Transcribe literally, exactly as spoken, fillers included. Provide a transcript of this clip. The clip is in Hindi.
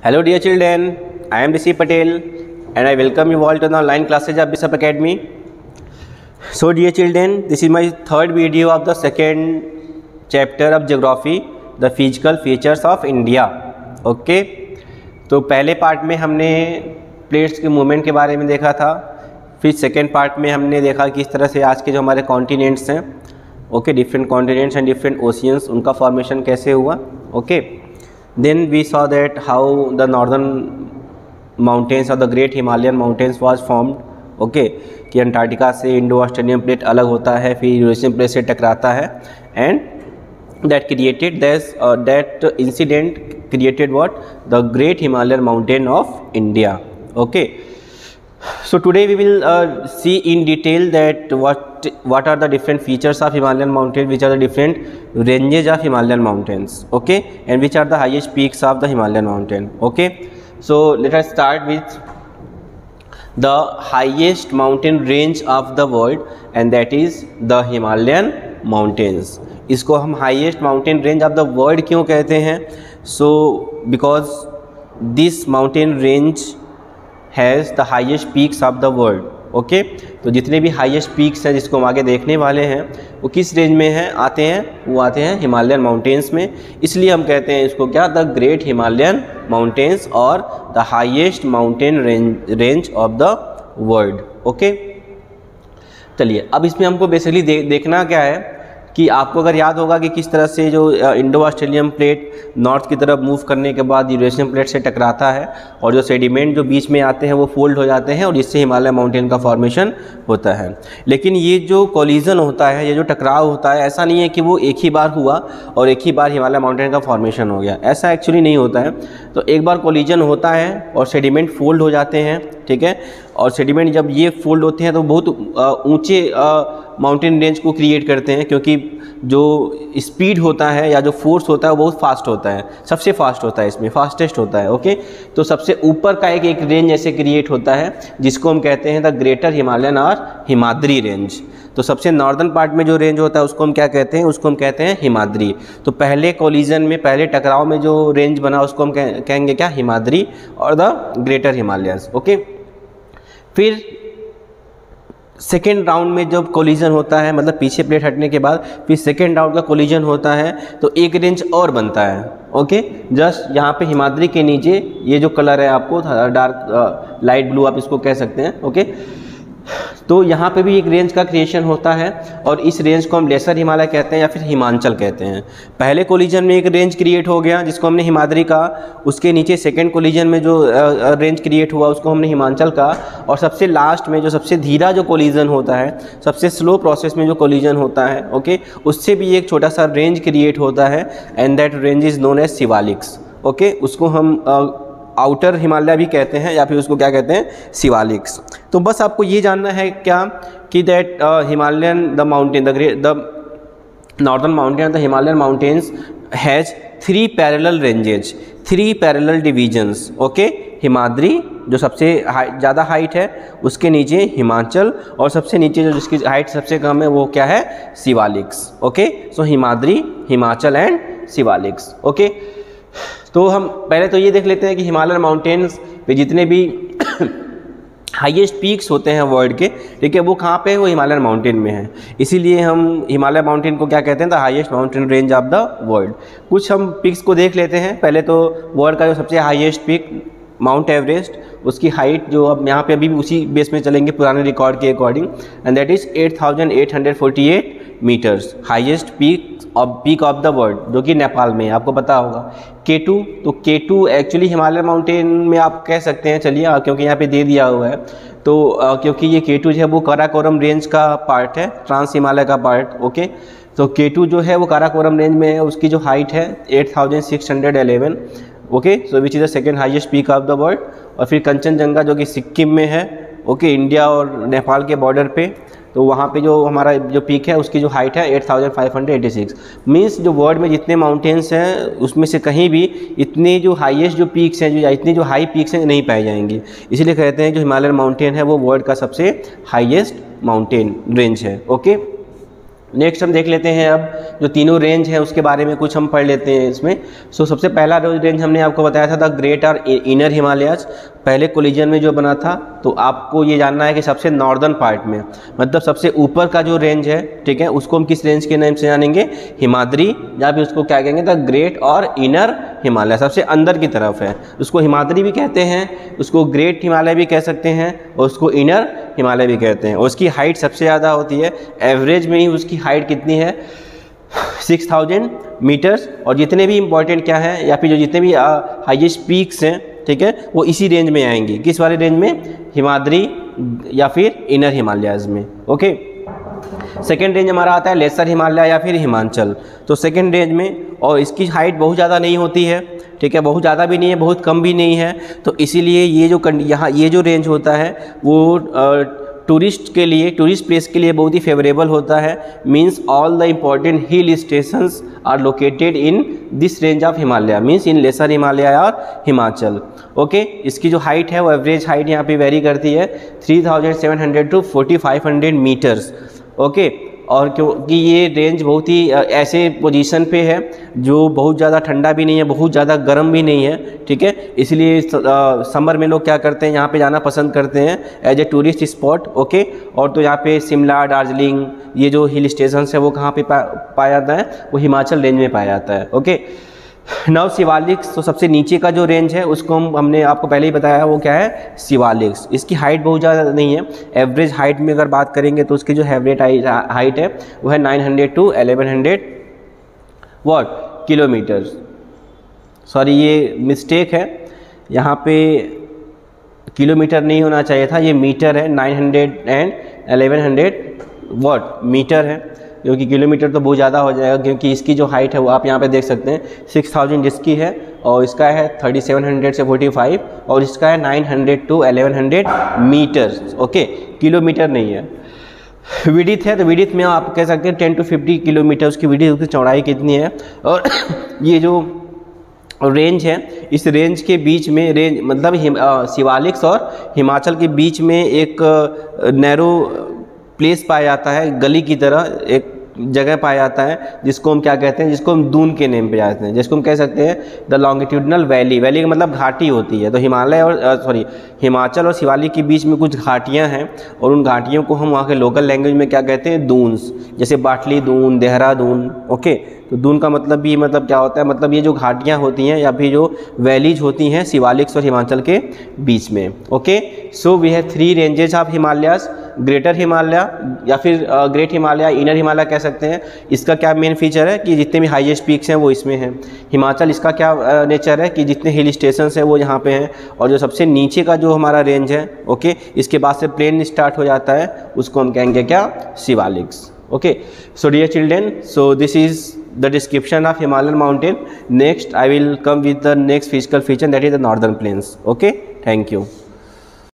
Hello dear children, I am Rishi Patel and I welcome you all to the online classes of Bishop Academy. So dear children, this is my third video of the second chapter of Geography, the Physical Features of India. Okay, तो पहले पार्ट में हमने प्लेट्स के मूवमेंट के बारे में देखा था, फिर सेकेंड पार्ट में हमने देखा कि इस तरह से आज के जो हमारे कॉन्टिनेंट्स हैं, okay, different continents and different oceans, उनका फॉर्मेशन कैसे हुआ. Okay, then we saw that how the northern mountains or the great Himalayan mountains was formed. okay, कि अंटार्कटिका से इंडो ऑस्ट्रेलियन प्लेट अलग होता है, फिर यूरेशियन प्लेट से टकराता है, and that created this uh, that incident created what the great Himalayan mountain of India. okay, so today we will uh, see in detail that what what are the different features of Himalayan mountain, which are the different ranges of Himalayan mountains, okay, and which are the highest peaks of the Himalayan mountain. okay, so let us start with the highest mountain range of the world, and that is the Himalayan mountains. इसको हम highest mountain range of the world क्यों कहते हैं? so because this mountain range has the highest peaks of the world. Okay okay? तो जितने भी हाईएस्ट पीक्स हैं जिसको हम आगे देखने वाले हैं वो किस रेंज में हैं आते हैं, वो आते हैं हिमालयन माउंटेन्स में. इसलिए हम कहते हैं इसको क्या, द ग्रेट हिमालयन माउंटेन्स और the highest mountain range range of the world. Okay, चलिए अब इसमें हमको बेसिकली दे, देखना क्या है कि आपको अगर याद होगा कि किस तरह से जो इंडो ऑस्ट्रेलियन प्लेट नॉर्थ की तरफ मूव करने के बाद यूरेशियन प्लेट से टकराता है और जो सेडिमेंट जो बीच में आते हैं वो फोल्ड हो जाते हैं और इससे हिमालय माउंटेन का फॉर्मेशन होता है. लेकिन ये जो कोलिजन होता है, ये जो टकराव होता है, ऐसा नहीं है कि वो एक ही बार हुआ और एक ही बार हिमालय माउंटेन का फॉर्मेशन हो गया. ऐसा एक्चुअली नहीं होता है. तो एक बार कोलिजन होता है और सेडिमेंट फोल्ड हो जाते हैं, ठीक है, और सेडिमेंट जब ये फोल्ड होते हैं तो बहुत ऊंचे माउंटेन रेंज को क्रिएट करते हैं, क्योंकि जो स्पीड होता है या जो फोर्स होता है वो बहुत फास्ट होता है, सबसे फास्ट होता है, इसमें फास्टेस्ट होता है. ओके, तो सबसे ऊपर का एक एक रेंज ऐसे क्रिएट होता है जिसको हम कहते हैं द ग्रेटर हिमालयन और हिमाद्री रेंज. तो सबसे नॉर्दर्न पार्ट में जो रेंज होता है उसको हम क्या कहते हैं, उसको हम कहते हैं हिमाद्री. तो पहले कोलिजन में, पहले टकराव में जो रेंज बना उसको हम कहेंगे क्या, हिमाद्री और द ग्रेटर हिमालयंस. ओके, फिर सेकेंड राउंड में जब कोलिजन होता है, मतलब पीछे प्लेट हटने के बाद फिर सेकेंड राउंड का कोलिजन होता है तो एक रेंज और बनता है. ओके, जस्ट यहाँ पे हिमाद्री के नीचे ये जो कलर है आपको डार्क लाइट ब्लू आप इसको कह सकते हैं. ओके, तो यहाँ पे भी एक रेंज का क्रिएशन होता है और इस रेंज को हम लेसर हिमालय कहते हैं या फिर हिमांचल कहते हैं. पहले कोलिजन में एक रेंज क्रिएट हो गया जिसको हमने हिमाद्री कहा, उसके नीचे सेकंड कोलिजन में जो रेंज क्रिएट हुआ उसको हमने हिमांचल कहा, और सबसे लास्ट में जो सबसे धीरा जो कोलिजन होता है, सबसे स्लो प्रोसेस में जो कोलिजन होता है, ओके, उससे भी एक छोटा सा रेंज क्रिएट होता है, and that range is known as Shivaliks. Okay, उसको हम आउटर हिमालय भी कहते हैं या फिर उसको क्या कहते हैं, शिवालिक्स. तो बस आपको ये जानना है क्या कि that Himalayan the mountain the great the northern mountain the Himalayan mountains has three parallel ranges, three parallel divisions. Okay, Himadri जो सबसे ज़्यादा हाइट है, उसके नीचे हिमाचल, और सबसे नीचे जो जिसकी हाइट सबसे कम है वो क्या है, Shivaliks. Okay, so Himadri, Himachal and Shivaliks. Okay, तो हम पहले तो ये देख लेते हैं कि हिमालयन माउंटेन्स पे जितने भी हाईएस्ट पीक्स होते हैं वर्ल्ड के, ठीक है, वो कहाँ पे है, वो हिमालयन माउंटेन में है. इसीलिए हम हिमालय माउंटेन को क्या कहते हैं, the highest mountain range of the world. कुछ हम पिक्स को देख लेते हैं. पहले तो वर्ल्ड का जो सबसे हाईएस्ट पिक माउंट एवरेस्ट, उसकी हाइट जो अब यहाँ पे अभी भी उसी बेस में चलेंगे पुराने रिकॉर्ड के according, and that is eight thousand eight hundred forty eight meters, highest peak of peak of the world, जो कि नेपाल में, आपको पता होगा. के टू, तो के टू एक्चुअली हिमालय माउंटेन में आप कह सकते हैं, चलिए, क्योंकि यहाँ पे दे दिया हुआ है, तो आ, क्योंकि ये के टू जो है वो काराकोरम रेंज का पार्ट है, ट्रांस हिमालय का पार्ट. ओके, तो के टू जो है वो काराकोरम रेंज में है, उसकी जो हाइट है eight thousand six hundred eleven. Okay, so which is the second highest peak of the world. और फिर कंचनजंगा जो कि सिक्किम में है, ओके, इंडिया और नेपाल के बॉर्डर पे, तो वहाँ पे जो हमारा जो पीक है उसकी जो हाइट है eight thousand five hundred eighty six. Means जो वर्ल्ड में जितने माउंटेन्स हैं उसमें से कहीं भी इतने जो हाईएस्ट जो पीक्स हैं, जो इतनी जो हाई पीक्स हैं नहीं पाई जाएंगी. इसीलिए कहते हैं जो हिमालयन माउंटेन है वो वर्ल्ड का सबसे हाईएस्ट माउंटेन रेंज है. ओके, नेक्स्ट हम देख लेते हैं अब जो तीनों रेंज है उसके बारे में कुछ हम पढ़ लेते हैं इसमें। सो so, सबसे पहला जो रेंज हमने आपको बताया था द ग्रेट और इनर हिमालयाज, पहले कोलिजन में जो बना था। तो आपको ये जानना है कि सबसे नॉर्दर्न पार्ट में, मतलब सबसे ऊपर का जो रेंज है, ठीक है, उसको हम किस रेंज के नाम से जानेंगे, हिमाद्री, या फिर उसको क्या कहेंगे, द ग्रेट और इनर हिमालय, सबसे अंदर की तरफ है, उसको हिमाद्री भी कहते हैं, उसको ग्रेट हिमालय भी कह सकते हैं, और उसको इनर हिमालय भी कहते हैं। और उसकी हाइट सबसे ज़्यादा होती है, एवरेज में ही उसकी हाइट कितनी है, सिक्स थाउजेंड मीटर्स। और जितने भी इंपॉर्टेंट क्या है, या फिर जो जितने भी हाईएस्ट पीक्स हैं, ठीक है, वो इसी रेंज में आएंगी। किस वाले रेंज में, हिमाद्री या फिर इनर हिमालयाज में। ओके, सेकेंड रेंज हमारा आता है लेसर हिमालय या फिर हिमाचल। तो सेकेंड रेंज में, और इसकी हाइट बहुत ज़्यादा नहीं होती है, ठीक है, बहुत ज़्यादा भी नहीं है, बहुत कम भी नहीं है। तो इसीलिए ये जो यहाँ ये जो रेंज होता है वो टूरिस्ट के लिए, टूरिस्ट प्लेस के लिए बहुत ही फेवरेबल होता है। Means all the important hill stations are located in this range of Himalaya, means in lesser Himalaya और हिमाचल। ओके, इसकी जो हाइट है वो एवरेज हाइट यहाँ पे वेरी करती है three thousand seven hundred to forty five hundred metres. Okay, और क्योंकि ये रेंज बहुत ही ऐसे पोजीशन पे है जो बहुत ज़्यादा ठंडा भी नहीं है, बहुत ज़्यादा गर्म भी नहीं है, ठीक है, इसलिए समर में लोग क्या करते हैं, यहाँ पे जाना पसंद करते हैं as a tourist spot. Okay, और तो यहाँ पे शिमला, दार्जिलिंग, ये जो हिल स्टेशन है वो कहाँ पे पा, पाया जाता है, वो हिमाचल रेंज में पाया जाता है। ओके, नव शिवालिक्स, तो सबसे नीचे का जो रेंज है उसको हम हमने आपको पहले ही बताया, वो क्या है, शिवालिक्स। इसकी हाइट बहुत ज़्यादा नहीं है, एवरेज हाइट में अगर बात करेंगे तो उसकी जो एवरेज हाइट है वो है nine hundred to eleven hundred what kilometer. Sorry, ये मिस्टेक है, यहाँ पे किलोमीटर नहीं होना चाहिए था, ये मीटर है, nine hundred and eleven hundred what meter है, क्योंकि किलोमीटर तो बहुत ज़्यादा हो जाएगा, क्योंकि इसकी जो हाइट है वो आप यहाँ पे देख सकते हैं सिक्स थाउजेंड इसकी है, और इसका है थर्टी सेवन हंड्रेड से फोर्टी फाइव, और इसका है nine hundred to eleven hundred metres. Okay, kilometre नहीं है। विडिथ है, तो विडिथ में आप कह सकते हैं टेन टू फिफ्टी किलोमीटर उसकी विडिथ, उसकी चौड़ाई कितनी है। और ये जो रेंज है, इस रेंज के बीच में, रेंज मतलब शिवालिक्स और हिमाचल के बीच में एक नैरो प्लेस पाया जाता है, गली की तरह एक जगह पाया जाता है, जिसको हम क्या कहते हैं, जिसको हम दून के नेम पे जानते हैं, जिसको हम कह सकते हैं द लॉन्गिट्यूडनल वैली। वैली का मतलब घाटी होती है। तो हिमालय और सॉरी हिमाचल और शिवालिक के बीच में कुछ घाटियां हैं, और उन घाटियों को हम वहाँ के लोकल लैंग्वेज में क्या कहते हैं, दून्स, जैसे बाटली दून, देहरादून। ओके, तो दून का मतलब भी मतलब क्या होता है, मतलब ये जो घाटियाँ होती हैं या फिर जो वैलीज होती हैं शिवालिक्स और हिमाचल के बीच में। Okay, so we have three ranges of Himalayas, greater Himalaya या फिर ग्रेट हिमालय, इनर हिमालय कह सकते हैं। इसका क्या मेन फीचर है कि जितने भी हाईएस्ट पीक्स हैं वो इसमें हैं। हिमाचल, इसका क्या नेचर है कि जितने हिल स्टेशंस हैं वो यहाँ पे हैं, और जो सबसे नीचे का जो हमारा रेंज है, ओके, इसके बाद से प्लेन स्टार्ट हो जाता है, उसको हम कहेंगे क्या, Shivaliks. Okay, so dear children, so this is the description of Himalayan mountain. Next I will come with the next physical feature, that is the northern plains. Okay, thank you.